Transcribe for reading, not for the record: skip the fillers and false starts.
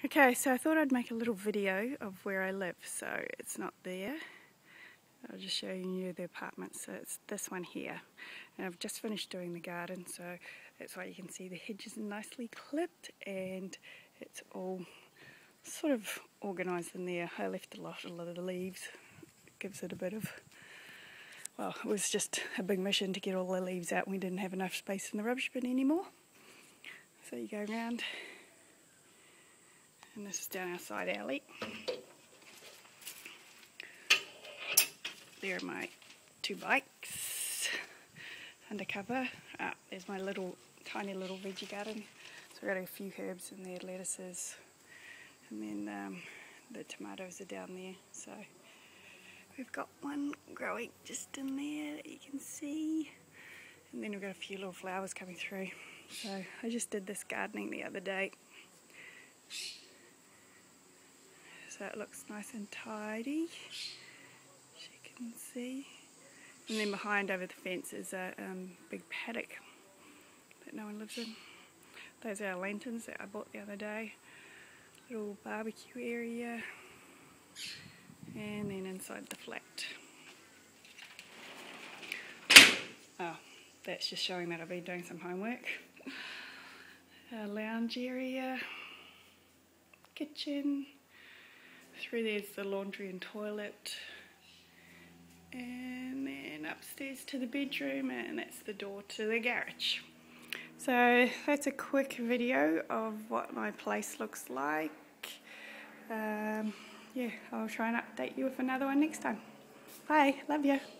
Okay, so I thought I'd make a little video of where I live, so it's not there. I'll just show you the apartment, so it's this one here. And I've just finished doing the garden, so that's why you can see the hedges are nicely clipped and it's all sort of organised in there. I left a lot of the leaves. It gives it a bit of, well, it was just a big mission to get all the leaves out. We didn't have enough space in the rubbish bin anymore. So you go around. And this is down our side alley. There are my two bikes undercover. There's my tiny little veggie garden. So we've got a few herbs in there, lettuces, and then the tomatoes are down there. So we've got one growing just in there that you can see. And then we've got a few little flowers coming through. So I just did this gardening the other day. So it looks nice and tidy, as you can see. And then behind over the fence is a big paddock that no one lives in. Those are our lanterns that I bought the other day. Little barbecue area. And then inside the flat. Oh, that's just showing that I've been doing some homework. A lounge area. Kitchen. Through there's the laundry and toilet, and then upstairs to the bedroom, and that's the door to the garage. So that's a quick video of what my place looks like. Yeah, I'll try and update you with another one next time. Bye, love you.